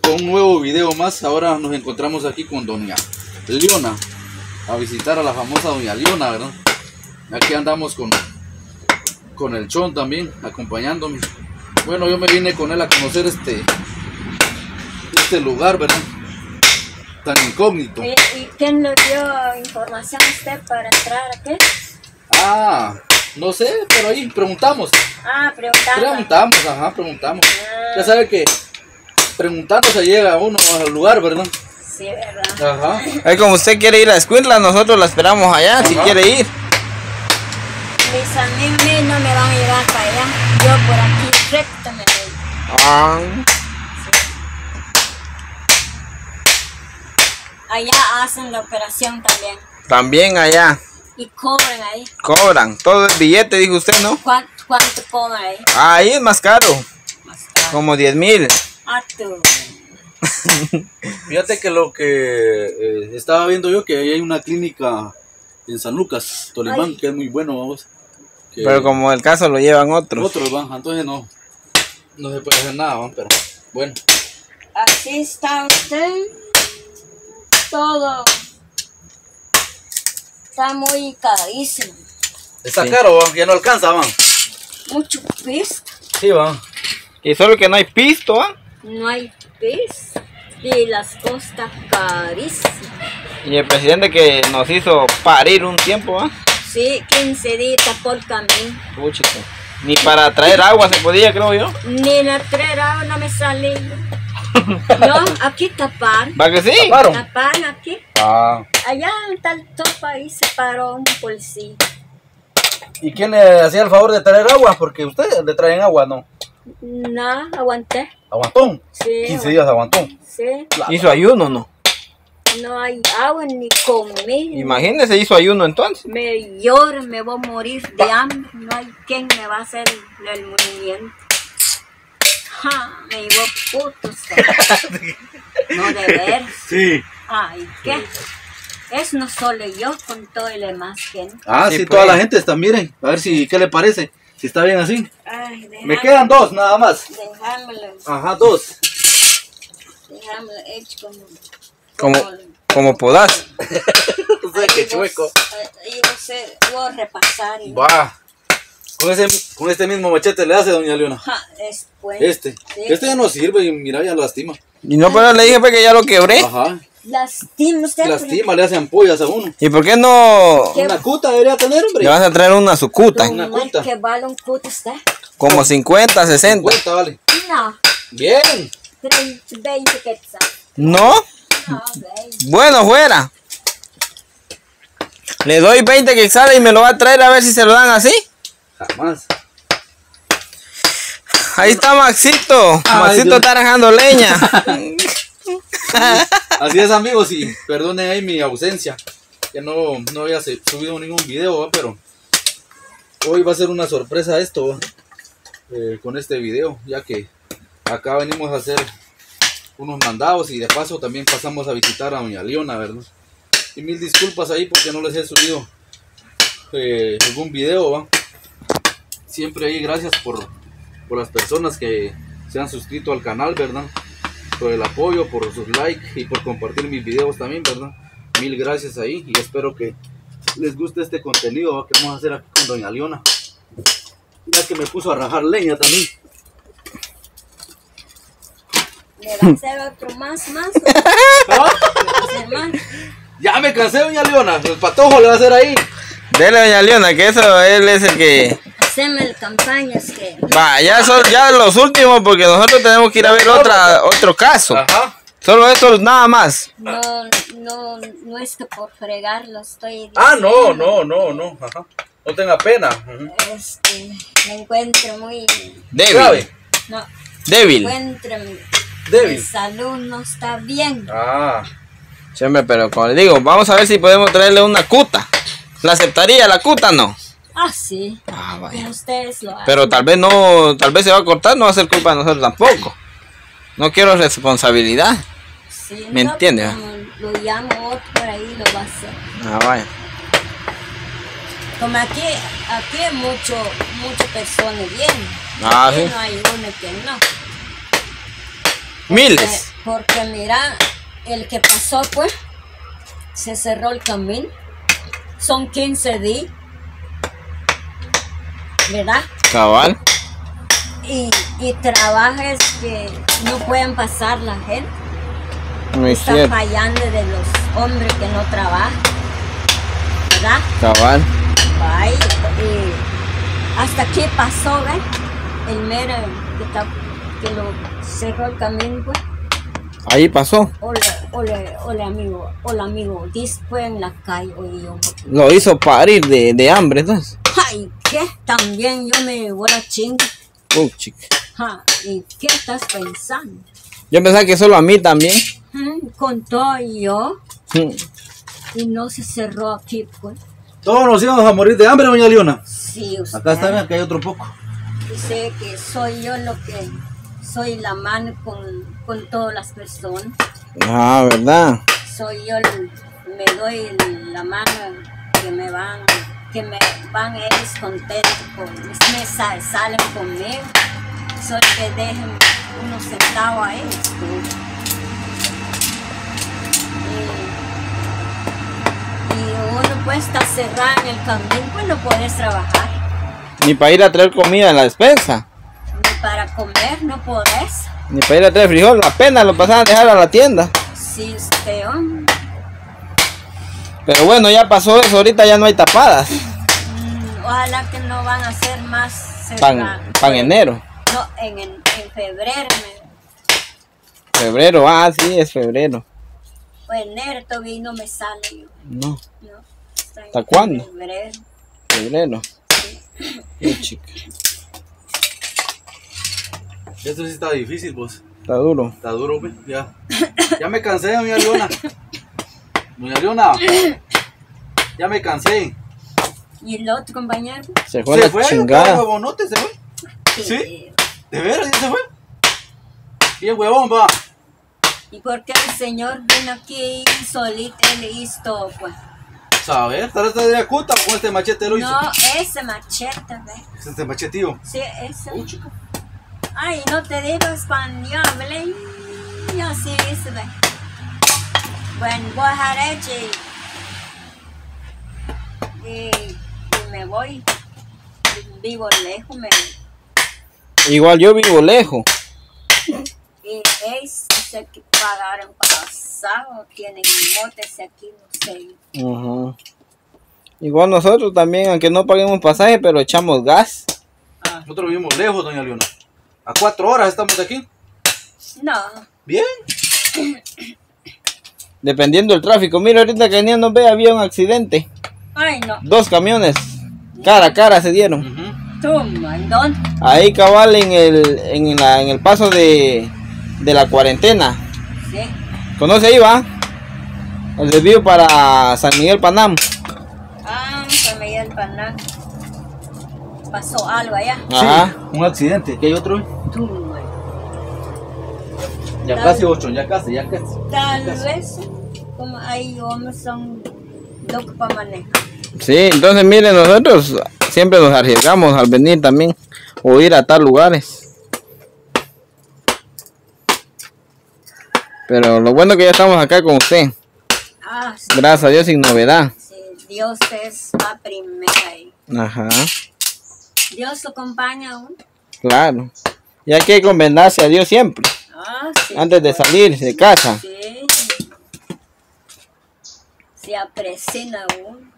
con un nuevo video más. Ahora nos encontramos aquí con doña Leona, a visitar a la famosa doña Leona, ¿verdad? Aquí andamos con el Chon también, acompañándome. Bueno, yo me vine con él a conocer este lugar, ¿verdad? Tan incógnito. ¿Y quién le dio información a usted para entrar aquí? Ah, no sé, pero ahí preguntamos. Ah, Preguntamos. Ya sabe que preguntando se llega uno al lugar, ¿verdad? Sí, verdad. Ajá. Ahí como usted quiere ir a Escuintla, nosotros la esperamos allá, si quiere ir. Mis amigos no me van a llevar para allá. Yo por aquí recto me voy. Ah, Allá hacen la operación también. también allá. Y cobran ahí. Cobran. Todo el billete, dijo usted, ¿no? ¿Cuánto cobran ahí? Ahí es más caro. Más caro. Como 10,000. Ah, tú. Fíjate que lo que estaba viendo yo, que ahí hay una clínica en San Lucas, Tolimán, Ay. que es muy bueno, vamos. Que Pero como el caso lo llevan otros. otros van, entonces no se puede hacer nada, ¿va? Pero bueno. Así está usted. Todo. Está muy carísimo. Está Sí. caro, ¿va? Ya no alcanza, van. Mucho pis. Sí, va. Y solo que no hay pisto, ¿ah? No hay pis. Y las costas carísimas. Y el presidente que nos hizo parir un tiempo, ¿ah? Sí, 15 días por camino. Puchico. Ni para traer agua se podía, creo yo. Ni la trera no me salí. No, aquí tapan. ¿Va que sí? ¿Taparon? Tapan aquí. Ah. Allá en tal país se paró un policía. ¿Y quién le hacía el favor de traer agua? Porque ustedes le traen agua, ¿no? No, aguanté. ¿Aguantón? Sí, 15 días aguantón. Sí, Hizo ayuno, ¿no? no hay agua ni comida. Imagínese, hizo ayuno entonces. Me lloro, me voy a morir de hambre. No hay quien me va a hacer el movimiento. Ja, me llevó puto. No de ver. Sí. Ay, ¿qué? Es no solo yo con todo el demás gente. Ah, Sí, sí, pues. toda la gente está, miren. A ver si, ¿qué le parece? Si está bien así. Ay, Me quedan dos, nada más. Dejámoslo, Ajá, dos. dejámoslo hecho Como podás. No sé qué chueco. Y voy a repasar. Y Va. Con este mismo machete le hace, doña Leona. ja, después. Este. Sí. Este ya no sirve y mira, ya lastima. Y no, pero le dije pues, que ya lo quebré. Ajá. Lastima usted. Lastima, le hace ampollas a uno. ¿Y por qué no ¿Qué? Una cuta debería tener, hombre. le vas a traer una sucuta? Una ¿Cómo es cuta. que vale un cuto usted? Como 50, 60. 50, vale. No, Bien. 20 quetzales. ¿No? No, 20. Bueno, fuera. Le doy 20 que sale y me lo va a traer a ver si se lo dan así. Jamás. Ahí está Maxito. Ay, Maxito Dios. está arrancando leña. Así es, amigos, y perdonen ahí mi ausencia. Que no había subido ningún video, ¿va? Pero hoy va a ser una sorpresa esto, ¿va? Con este video, ya que acá venimos a hacer unos mandados y de paso también pasamos a visitar a doña Leona, ¿verdad? Y mil disculpas ahí porque no les he subido algún video, ¿va? Siempre ahí gracias por las personas que se han suscrito al canal, ¿verdad? Por el apoyo, por sus likes y por compartir mis videos también, ¿verdad? Mil gracias ahí y espero que les guste este contenido, ¿va? Que vamos a hacer aquí con doña Leona. Ya que me puso a rajar leña también. ¿Le va a hacer otro más? ¿Le va a hacer más? Ya me cansé, doña Leona. El patojo le va a hacer ahí. Dele, doña Leona, que eso él es el que... Haceme campañas que... Va, ya son ya los últimos porque nosotros tenemos que ir a ver otro caso. Ajá. Solo esto nada más. No es que por fregarlo estoy diciendo. Ah, no. Ajá. No tenga pena. Ujú. Me encuentro muy... Débil. Grave. No, Débil. me encuentro... Mi Débil. salud no está bien. Ah. Siempre, pero como le digo, vamos a ver si podemos traerle una cuta. ¿La aceptaría la cuta? No. Ah, sí. Ah, vaya. Como ustedes lo hacen. Pero tal vez no, tal vez se va a cortar, no va a ser culpa de nosotros tampoco. No quiero responsabilidad. Sí, ¿Me no, entiende, como lo llamo otro por ahí, lo va a hacer. Ah, vaya. Como aquí hay muchas personas bien. Ah, Aquí sí. no hay uno que no. Miles. Porque mira, el que pasó pues, se cerró el camino. Son 15 días. ¿Verdad? Cabal. Y trabajes que no pueden pasar la gente. Muy Está cierto. fallando de los hombres que no trabajan. ¿Verdad? Cabal. Ay, hasta aquí pasó, ¿ves? El mero que lo cerró el camino, pues. Ahí pasó. Hola amigo, después en la calle, oye yo. Lo hizo parir de hambre, entonces. Ay, ¿qué? También yo me voy a chingar. Chica. ¿Y qué estás pensando? Yo pensaba que solo a mí también. Con todo yo, Mm. y no se cerró aquí, pues. Todos nos íbamos a morir de hambre, doña Leona. Sí, usted. Acá está, bien, acá hay otro poco. Dice que soy yo lo que soy la mano con todas las personas. Ah, ¿verdad? Soy yo, me doy la mano que me van ellos contentos, salen conmigo. Soy que dejen unos centavos a ellos. Y uno pues está cerrado en el camino, pues no puedes trabajar. Ni para ir a traer comida en la despensa. Ni para comer no podés. Ni para ir a traer frijol. Apenas lo pasaban a dejar a la tienda. Sí, usted, hombre. Pero bueno, ya pasó eso. Ahorita ya no hay tapadas. Ojalá que no van a ser más Pan cerrados. enero. No, en febrero. Febrero. Ah, sí, es febrero. O enero todavía no me sale yo. No, No, está en ¿hasta cuándo? Febrero. febrero. Qué chica. Esto sí está difícil, pues. Está duro. Está duro, pues. Ya. Ya me cansé, doña Leona. Doña Leona. Ya me cansé. ¿Y el otro compañero? Se fue la todo chingada. huevonote, se fue. ¿Sí? ¿De veras ya se fue? Y el huevón va. ¿Y por qué el señor vino aquí solito? Él hizo todo, pues. ¿Sabes? Tal vez te daría cuta con este machete lo hizo. No, ese machete, ¿ves? Este machetío. Sí, ese. Chico. Ay, no te digo español, hablé. Y así dice, ¿ves? Bueno, voy a dejar hecho y me voy. Vivo lejos, Igual yo vivo lejos. y ellos sé que pagaron pasado, tienen motes aquí, no sé. Ajá. Igual nosotros también, aunque no paguemos pasaje, pero echamos gas. Nosotros vivimos lejos, doña Leona. A 4 horas estamos de aquí. No, Bien. Dependiendo del tráfico. Mira, ahorita que venía, no ve, había un accidente. ay no, 2 camiones. Cara a cara se dieron. toma, ¿en dónde? Ahí cabal en el paso de la cuarentena. Sí, ¿Conoce ahí, va? El desvío para San Miguel Panam. se me dio el panal. Pasó algo allá. Ajá. Sí, un accidente. Aquí hay otro. Toma. Ya casi 8, ya casi. Tal vez, como hay hombres son locos para manejar. Sí, entonces miren, nosotros siempre nos arriesgamos al venir también o ir a tal lugares. Pero lo bueno que ya estamos acá con usted. Sí, Gracias a Dios, sin novedad. sí, Dios es la primera y Ajá, Dios lo acompaña aún. claro. Y hay que encomendarse a Dios siempre, Sí, antes de salir de casa. sí. Se apresina aún.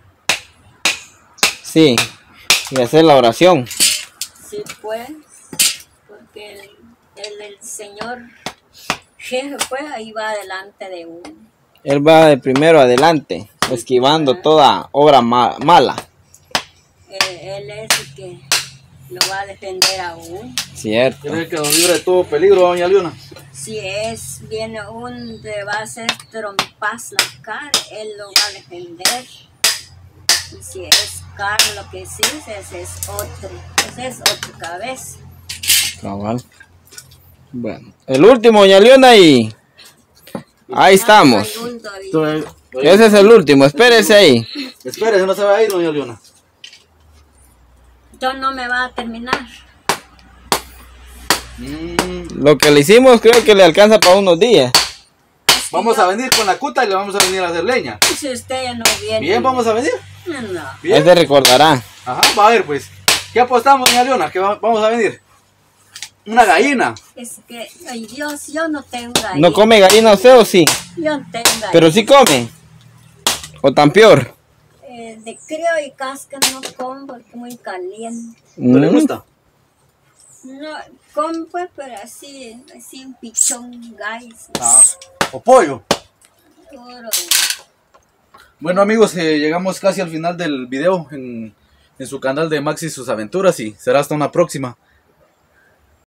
Sí, y hacer la oración. Sí, pues, porque el Señor jefe, pues, ahí va delante de uno. Él va de primero adelante, esquivando toda obra mala. Él es el que lo va a defender a uno. Cierto. Tiene que nos libre de todo peligro, doña Leona. Si viene un de va a hacer trompas la cara, él lo va a defender. Y si es cara lo que sí, ese es otra cabeza. Cabal. Bueno, el último, doña Leona, y ahí estamos. Hay un todavía. Entonces, Ese es el último, espérese ahí. espérese, no se va a ir, doña Leona. Entonces no me va a terminar. Lo que le hicimos creo que le alcanza para unos días. Vamos a venir con la cuta y le vamos a venir a hacer leña. Si usted ya no viene. Bien, vamos a venir. No. Bien. Ahí se recordará. Ajá, va a ver pues. ¿Qué apostamos, doña Leona? Que vamos a venir. Una gallina. Es que, ay Dios, yo no tengo gallina. ¿No come gallina usted o sí? Yo no tengo gallina. Pero sí come. ¿O tan peor? De crío y casca no como porque es muy caliente. ¿No le gusta? No, como pues, pero así un pichón, guys. Ah, o pollo. Puro. Bueno amigos, llegamos casi al final del video en su canal de Max y sus aventuras y será hasta una próxima.